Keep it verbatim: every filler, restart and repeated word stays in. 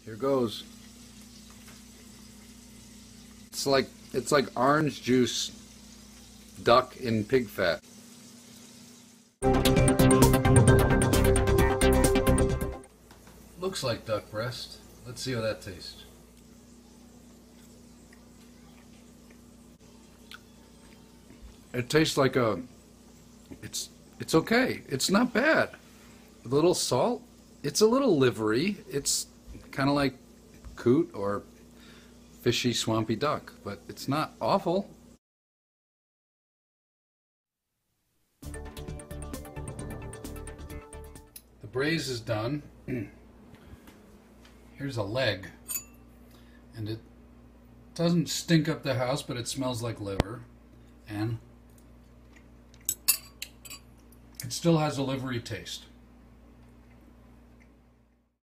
Here goes. It's like it's like orange juice duck in pig fat. Looks like duck breast. Let's see how that tastes. It tastes like a it's it's okay. It's not bad. A little salt. It's a little livery. It's kind of like coot or fishy, swampy duck, but it's not awful. The braise is done. Here's a leg, and it doesn't stink up the house, but it smells like liver, and it still has a livery taste.